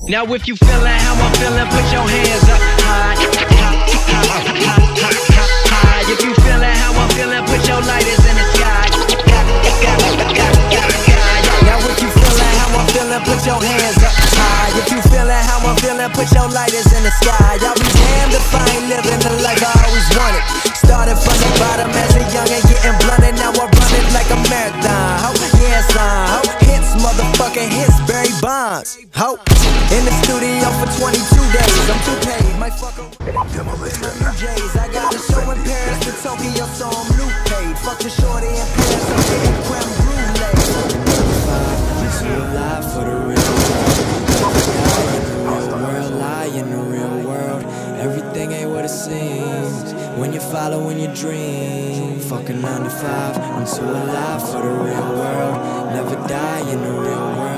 Now if you feeling how I'm feeling, put your hands up high, high. If you feeling how I'm feeling, put your lighters in the sky. Now if you feeling how I'm feeling, put your hands up high. If you feeling how I'm feeling, put your lighters in the sky. Y'all be damned if I ain't living the life I always wanted. Started from the bottom as a young and getting blunted. Now I run it like a marathon. Ho, yeah, son. Ho, hits, motherfucking hits, Barry Bonds. Ho, in the studio for 22 days. I'm too paid. Might fuck Demolition. I got a show in Paris to Tokyo, so I'm new paid. Fuck the shorty in Paris, I'm getting creme brulee. I'm too alive for the real world. Lie in the real world. Everything ain't what it seems when you're following your dream. Fucking 9 to 5. I'm too alive for the real world. Never die in the real world.